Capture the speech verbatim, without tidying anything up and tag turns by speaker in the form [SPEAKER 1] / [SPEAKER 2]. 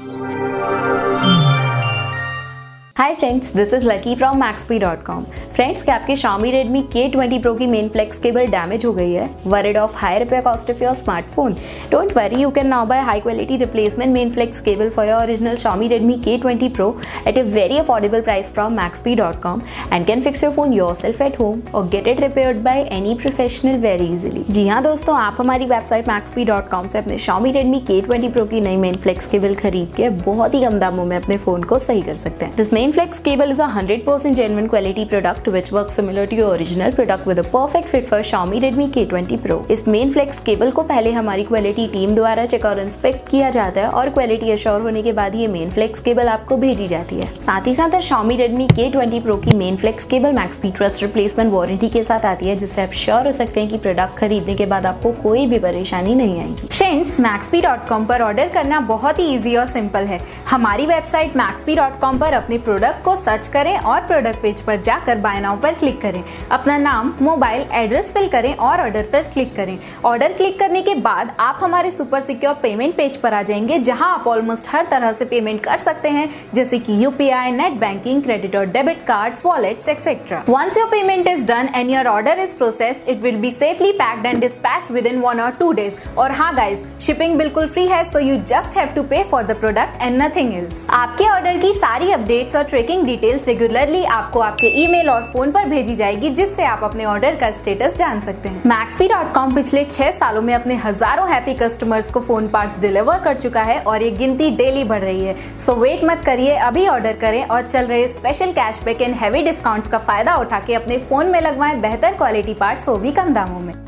[SPEAKER 1] Hi friends, this is Lucky from Maxbhi dot com. Friends, क्या आपके Xiaomi Redmi के twenty Pro की मेन फ्लेक्स केबल डैमेज हो गई है? Worried of high repair cost of your smartphone? Don't worry, you can now buy high quality replacement main flex cable for your original Xiaomi Redmi के twenty Pro at a very affordable price from maxpy dot com and can fix your phone yourself at home or get it repaired by any professional very easily। जी हाँ दोस्तों, आप हमारी website मैक्सपी dot com से अपने Xiaomi Redmi के twenty Pro की नई मेन फ्लेक्स केबल खरीद के बहुत ही कम दामों में अपने फोन को सही कर सकते हैं। This main flex cable is a one hundred percent genuine quality product which works similar to your original product with a perfect fit for Xiaomi Redmi के ट्वेंटी Pro। इस मेन फ्लेक्स केबल को पहले हमारी quality team द्वारा check और inspect किया जाता है और क्वालिटी अश्योर होने के बाद ये मेन फ्लेक्स केबल आपको भेजी जाती है। साथ ही साथ Xiaomi Redmi के ट्वेंटी Pro की main flex cable Maxbhi trust replacement warranty के साथ आती है, जिससे आप श्योर हो सकते हैं कि प्रोडक्ट खरीदने के बाद आपको कोई भी परेशानी नहीं आएगी।
[SPEAKER 2] फ्रेंड्स, मैक्सपी डॉट कॉम पर ऑर्डर करना बहुत ही इजी और सिंपल है। हमारी वेबसाइट मैक्सपी डॉट कॉम पर अपने प्रोडक्ट को सर्च करें और प्रोडक्ट पेज पर जाकर बाय नाउ पर क्लिक करें। अपना नाम, मोबाइल एड्रेस फिल करें और ऑर्डर पर क्लिक करें। ऑर्डर क्लिक करने के बाद आप हमारे सुपर सिक्योर पेमेंट पेज पर आ जाएंगे, जहां आप ऑलमोस्ट हर तरह से पेमेंट कर सकते हैं, जैसे कि यूपीआई, नेट बैंकिंग, क्रेडिट और debit cards, wallets etcetera. Once your payment is done and your order is processed, it will be safely packed and dispatched within one or two days. और हाँ guys, shipping बिल्कुल free है, so you just have to pay for the product and nothing else. आपके order की सारी updates और tracking details regularly आपको आपके ईमेल और फोन पर भेजी जाएगी, जिससे आप अपने ऑर्डर का स्टेटस जान सकते हैं। मैक्सपी डॉट कॉम पिछले छह सालों में अपने हजारों हैप्पी कस्टमर्स को फोन पार्ट्स डिलीवर कर चुका है और ये गिनती डेली बढ़ रही है। सो वेट मत करिए, अभी ऑर्डर करें और चल रहे special cashback and heavy discounts का फायदा उठा के अपने फोन में लगवाएं बेहतर क्वालिटी पार्ट्स, वो भी कम दामों में।